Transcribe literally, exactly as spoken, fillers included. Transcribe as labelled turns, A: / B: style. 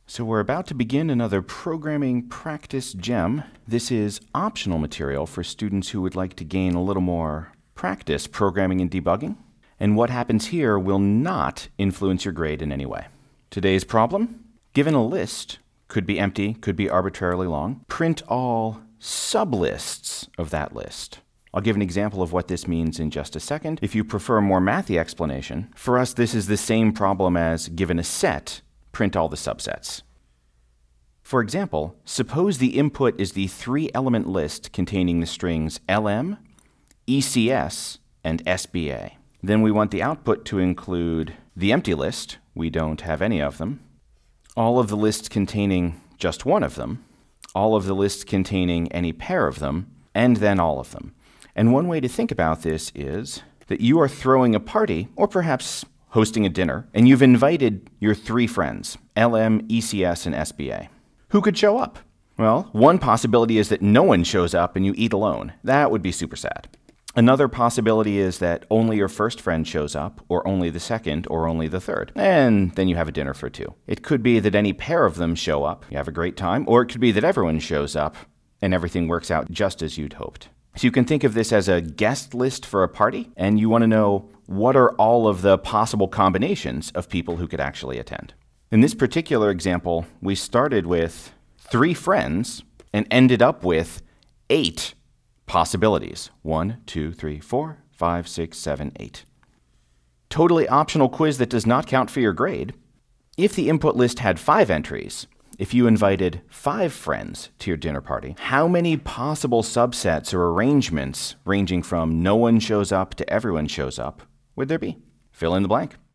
A: So we're about to begin another programming practice gem. This is optional material for students who would like to gain a little more practice programming and debugging. And what happens here will not influence your grade in any way. Today's problem, given a list, could be empty, could be arbitrarily long, print all sublists of that list. I'll give an example of what this means in just a second. If you prefer a more mathy explanation, for us this is the same problem as given a set, print all the subsets. For example, suppose the input is the three-element list containing the strings L M, E C S, and S B A. Then we want the output to include the empty list, we don't have any of them, all of the lists containing just one of them, all of the lists containing any pair of them, and then all of them. And one way to think about this is that you are throwing a party, or perhaps hosting a dinner, and you've invited your three friends, L M, E C S, and S B A. Who could show up? Well, one possibility is that no one shows up and you eat alone. That would be super sad. Another possibility is that only your first friend shows up, or only the second, or only the third. And then you have a dinner for two. It could be that any pair of them show up, you have a great time, or it could be that everyone shows up and everything works out just as you'd hoped. So you can think of this as a guest list for a party, and you want to know what are all of the possible combinations of people who could actually attend. In this particular example, we started with three friends and ended up with eight possibilities. One, two, three, four, five, six, seven, eight. Totally optional quiz that does not count for your grade. If the input list had five entries, if you invited five friends to your dinner party, how many possible subsets or arrangements ranging from no one shows up to everyone shows up would there be? Fill in the blank.